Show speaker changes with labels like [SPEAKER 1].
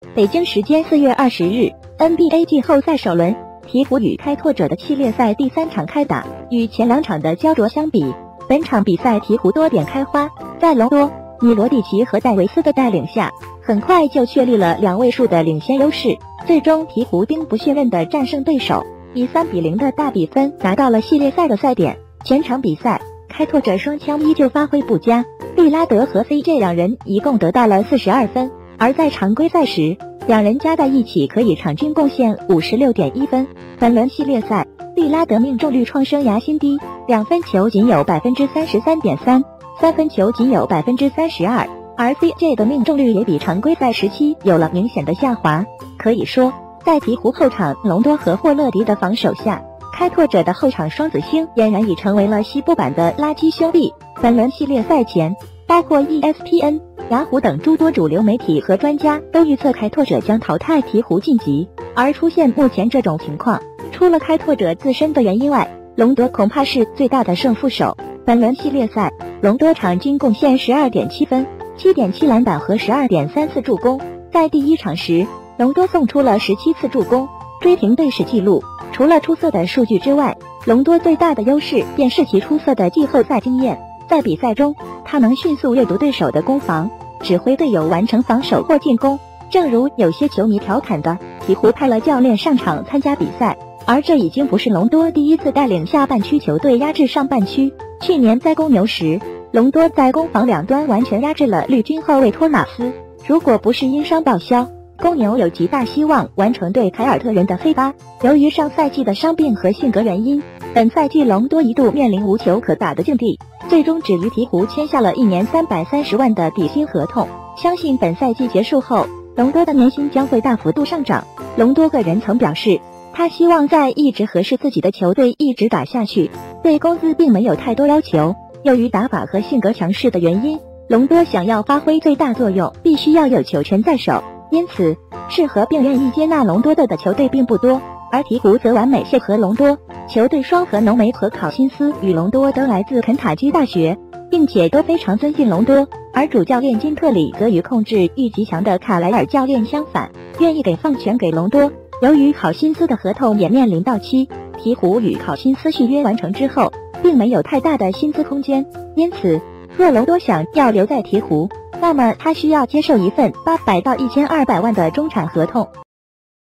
[SPEAKER 1] 北京时间4月20日 ，NBA 季后赛首轮，鹈鹕与开拓者的系列赛第3场开打。与前2场的焦灼相比，本场比赛鹈鹕多点开花，在隆多、米罗蒂奇和戴维斯的带领下，很快就确立了2位数的领先优势。最终，鹈鹕兵不血刃地战胜对手，以3-0的大比分拿到了系列赛的赛点。全场比赛，开拓者双枪依旧发挥不佳，利拉德和 CJ 两人一共得到了42分，而在常规赛时，两人加在一起可以场均贡献56.1分。本轮系列赛，利拉德命中率创生涯新低，2分球仅有 33.3%， 3分球仅有 32%， 而 CJ 的命中率也比常规赛时期有了明显的下滑。可以说，在鹈鹕后场隆多和霍勒迪的防守下，开拓者的后场双子星俨然已成为了西部版的垃圾兄弟。本轮系列赛前，包括 ESPN、雅虎等诸多主流媒体和专家都预测开拓者将淘汰鹈鹕晋级，而出现目前这种情况，除了开拓者自身的原因外，隆多恐怕是最大的胜负手。本轮系列赛，隆多场均贡献 12.7 分、7.7 篮板和 12.3 次助攻。在第1场时，隆多送出了17次助攻，追平队史纪录。除了出色的数据之外，隆多最大的优势便是其出色的季后赛经验。在比赛中，他能迅速阅读对手的攻防，指挥队友完成防守或进攻。正如有些球迷调侃的，鹈鹕派了教练上场参加比赛，而这已经不是隆多第一次带领下半区球队压制上半区。去年在公牛时，隆多在攻防两端完全压制了绿军后卫托马斯，如果不是因伤报销，公牛有极大希望完成对凯尔特人的黑八。由于上赛季的伤病和性格原因，本赛季隆多一度面临无球可打的境地，最终只与鹈鹕签下了1年330万的底薪合同。相信本赛季结束后，隆多的年薪将会大幅度上涨。隆多个人曾表示，他希望在一直合适自己的球队一直打下去，对工资并没有太多要求。由于打法和性格强势的原因，隆多想要发挥最大作用，必须要有球权在手，因此适合并愿意接纳隆多的球队并不多。而鹈鹕则完美适合隆多，球队双核浓眉和考辛斯与隆多都来自肯塔基大学，并且都非常尊敬隆多。而主教练金特里则与控制欲极强的卡莱尔教练相反，愿意放权给隆多。由于考辛斯的合同也面临到期，鹈鹕与考辛斯续约完成之后，并没有太大的薪资空间，因此若隆多想要留在鹈鹕，那么他需要接受一份800到1200万的中产合同。